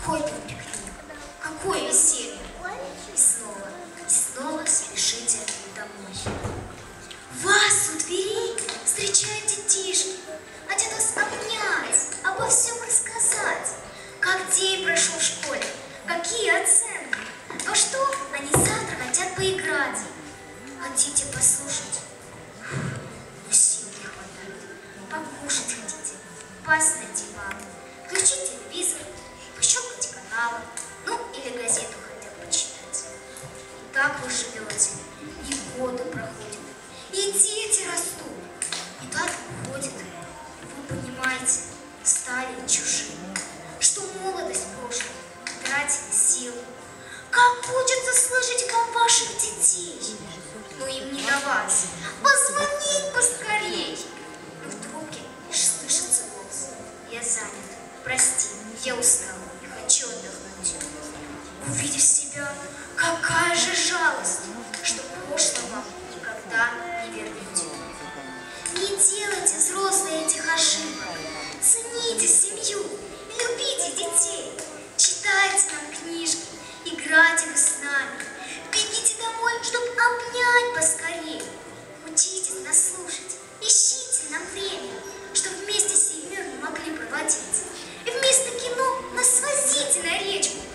Какой там пикник? Какое веселье? И снова спешите домой. Вас у дверей встречают детишки, хотят вас обнять, обо всем рассказать. Как день прошел в школе, какие оценки, во что они завтра хотят поиграть. Хотите послушать? Но сил не хватает. Покушать хотите, пасть на диван, включить телевизор, пощелкать каналы, ну или газету хотя бы почитать. И так вы живете, и годы проходят, и дети растут, и так уходит. Вы понимаете, стали чужими, что молодость прошлая, тратили силы. Как хочется слышать вам ваших детей, но им не давать. Позвонить поскорей. Но в трубке лишь слышится голос: я занят, прости, я устал, хочу отдохнуть. Увидев себя, какая же жалость, что прошлое вам никогда не вернете. Не делайте, взрослые, этих ошибок. Цените семью, любите детей, читайте нам книжки, играйте вы с нами, бегите домой, чтобы обнять поскорее. Учитесь нас слушать, ищите нам время, чтобы вместе с семьей мы могли проводить. И вместо кино нас свозите на речку,